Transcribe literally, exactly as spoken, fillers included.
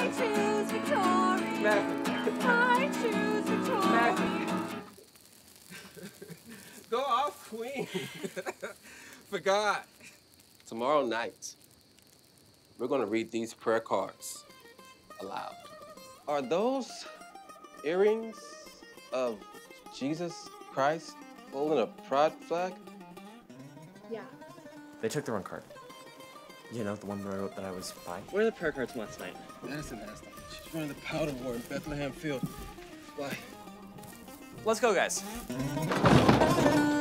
choose victory. I choose victory. Go off, Queen. Forgot. Tomorrow night, we're gonna read these prayer cards aloud. Are those earrings of Jesus Christ holding a pride flag? Yeah. They took the wrong card. You know, the one where I wrote that I was bi? Where are the prayer cards last night? Madison asked them. She's running the powder war in Bethlehem Field. Why? Let's go, guys.